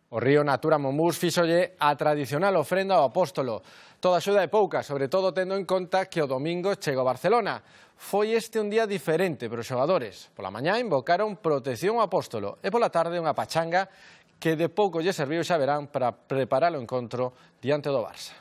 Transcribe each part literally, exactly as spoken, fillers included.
O río Natura Monbús fíxolle a tradicional ofrenda ao apóstolo. Toda axuda é pouca, sobre todo tendo en conta que o domingo chega o Barcelona. Foi este un día diferente para os xogadores. Pola mañá invocaron protección ao apóstolo e pola tarde unha pachanga que de pouco lle serviu, xa verán, para preparar o encontro diante do Barça.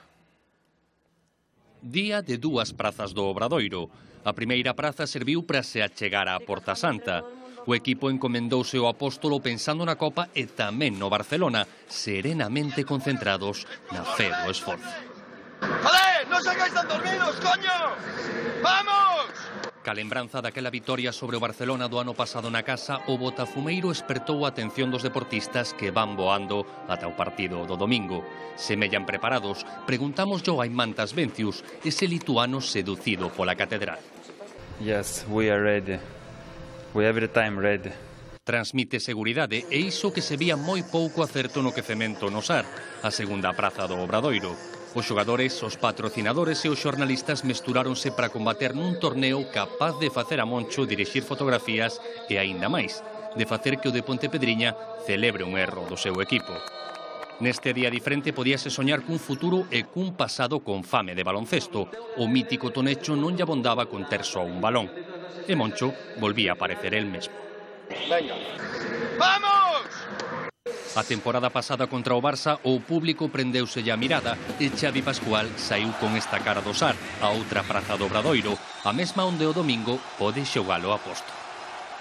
Día de dúas prazas do Obradoiro. A primeira praza serviu para se achegar á Porta Santa. O equipo encomendouse ao apóstolo pensando na Copa e tamén no Barcelona, serenamente concentrados na fe do esforzo. ¡Joder! ¡No salgáis tan dormidos, coño! ¡Vamos! Ca lembranza daquela vitoria sobre o Barcelona do ano pasado na casa, o botafumeiro espertou a atención dos deportistas que van voando ata o partido do domingo. Semellan preparados, preguntamos yo a Imantas Vencius, ese lituano seducido pola catedral. Yes, we are ready. We every time ready. Transmite seguridade e iso que se vía moi pouco acerto no quecemento no Sar, a segunda praza do Obradoiro. Os xogadores, os patrocinadores e os xornalistas mesturáronse para combater nun torneo capaz de facer a Moncho dirixir fotografías e aínda máis, de facer que o de Pontepedriña celebre un erro do seu equipo. Neste día diferente podíase soñar cun futuro e cun pasado con fame de baloncesto. O mítico Tonecho non lle abondaba con ter só un balón. E Moncho volvía a parecer el mesmo. Venga. ¡Vamos! A temporada pasada contra o Barça, o público prendeuselle a mirada e Xavi Pascual saiu con esta cara do Sar, a outra praza do Obradoiro, a mesma onde o domingo pode xogalo a posto.